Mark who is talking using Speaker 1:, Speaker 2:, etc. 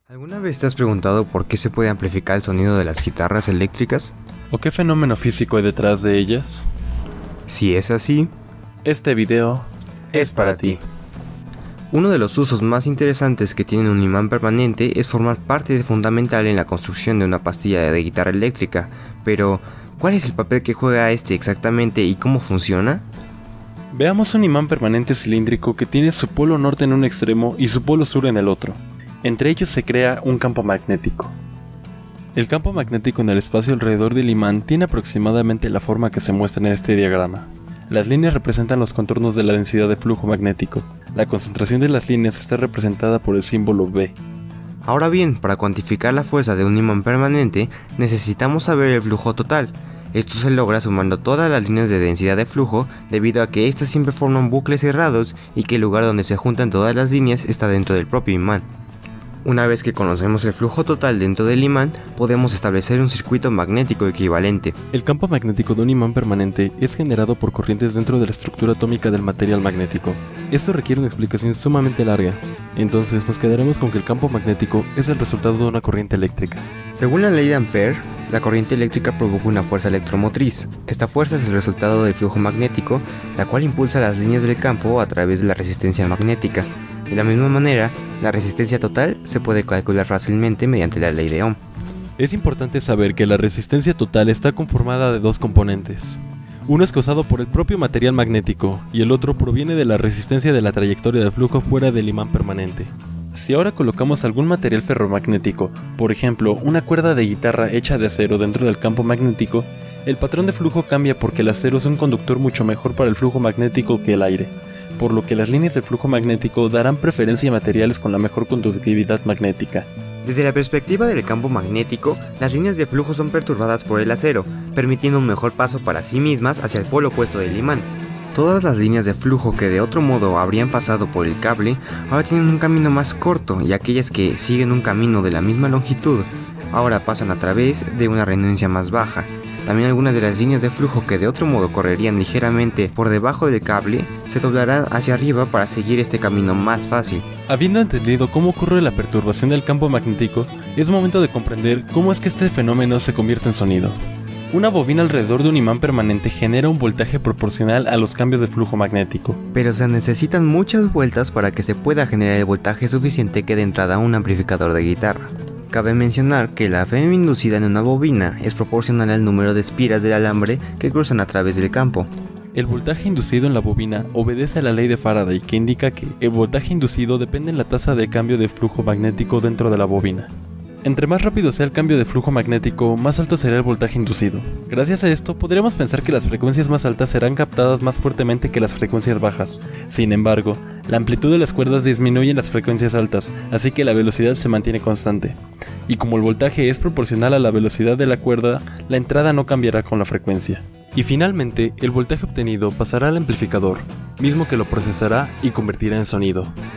Speaker 1: ¿Alguna vez te has preguntado por qué se puede amplificar el sonido de las guitarras eléctricas?
Speaker 2: ¿O qué fenómeno físico hay detrás de ellas?
Speaker 1: Si es así,
Speaker 2: Este video es para ti.
Speaker 1: uno de los usos más interesantes que tiene un imán permanente es formar parte fundamental en la construcción de una pastilla de guitarra eléctrica, pero ¿cuál es el papel que juega este exactamente y cómo funciona?
Speaker 2: Veamos un imán permanente cilíndrico que tiene su polo norte en un extremo y su polo sur en el otro. Entre ellos se crea un campo magnético. El campo magnético en el espacio alrededor del imán tiene aproximadamente la forma que se muestra en este diagrama. Las líneas representan los contornos de la densidad de flujo magnético. La concentración de las líneas está representada por el símbolo B.
Speaker 1: Ahora bien, para cuantificar la fuerza de un imán permanente, necesitamos saber el flujo total. Esto se logra sumando todas las líneas de densidad de flujo, debido a que éstas siempre forman bucles cerrados y que el lugar donde se juntan todas las líneas está dentro del propio imán. Una vez que conocemos el flujo total dentro del imán, podemos establecer un circuito magnético equivalente.
Speaker 2: El campo magnético de un imán permanente es generado por corrientes dentro de la estructura atómica del material magnético. Esto requiere una explicación sumamente larga, entonces nos quedaremos con que el campo magnético es el resultado de una corriente eléctrica.
Speaker 1: Según la ley de Ampère, la corriente eléctrica provoca una fuerza electromotriz. Esta fuerza es el resultado del flujo magnético, la cual impulsa las líneas del campo a través de la resistencia magnética. De la misma manera, la resistencia total se puede calcular fácilmente mediante la ley de Ohm.
Speaker 2: Es importante saber que la resistencia total está conformada de dos componentes. Uno es causado por el propio material magnético y el otro proviene de la resistencia de la trayectoria de flujo fuera del imán permanente. Si ahora colocamos algún material ferromagnético, por ejemplo una cuerda de guitarra hecha de acero dentro del campo magnético, el patrón de flujo cambia porque el acero es un conductor mucho mejor para el flujo magnético que el aire, por lo que las líneas de flujo magnético darán preferencia a materiales con la mejor conductividad magnética.
Speaker 1: Desde la perspectiva del campo magnético, las líneas de flujo son perturbadas por el acero, permitiendo un mejor paso para sí mismas hacia el polo opuesto del imán. Todas las líneas de flujo que de otro modo habrían pasado por el cable, ahora tienen un camino más corto, y aquellas que siguen un camino de la misma longitud, ahora pasan a través de una renuencia más baja. También algunas de las líneas de flujo que de otro modo correrían ligeramente por debajo del cable, se doblarán hacia arriba para seguir este camino más fácil.
Speaker 2: Habiendo entendido cómo ocurre la perturbación del campo magnético, es momento de comprender cómo es que este fenómeno se convierte en sonido. Una bobina alrededor de un imán permanente genera un voltaje proporcional a los cambios de flujo magnético.
Speaker 1: Pero se necesitan muchas vueltas para que se pueda generar el voltaje suficiente que dé entrada a un amplificador de guitarra. Cabe mencionar que la FM inducida en una bobina es proporcional al número de espiras del alambre que cruzan a través del campo.
Speaker 2: El voltaje inducido en la bobina obedece a la ley de Faraday, que indica que el voltaje inducido depende en la tasa de cambio de flujo magnético dentro de la bobina. Entre más rápido sea el cambio de flujo magnético, más alto será el voltaje inducido. Gracias a esto, podríamos pensar que las frecuencias más altas serán captadas más fuertemente que las frecuencias bajas. Sin embargo, la amplitud de las cuerdas disminuye en las frecuencias altas, así que la velocidad se mantiene constante. Y como el voltaje es proporcional a la velocidad de la cuerda, la entrada no cambiará con la frecuencia. Y finalmente, el voltaje obtenido pasará al amplificador, mismo que lo procesará y convertirá en sonido.